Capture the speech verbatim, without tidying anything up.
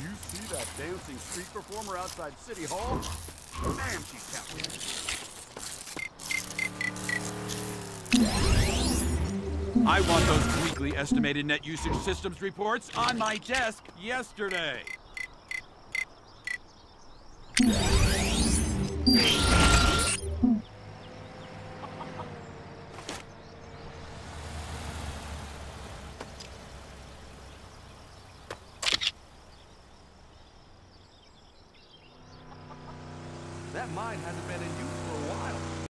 you see that dancing street performer outside City Hall? Man, she's counting. I want those weekly estimated net usage systems reports on my desk yesterday. That mine hasn't been in use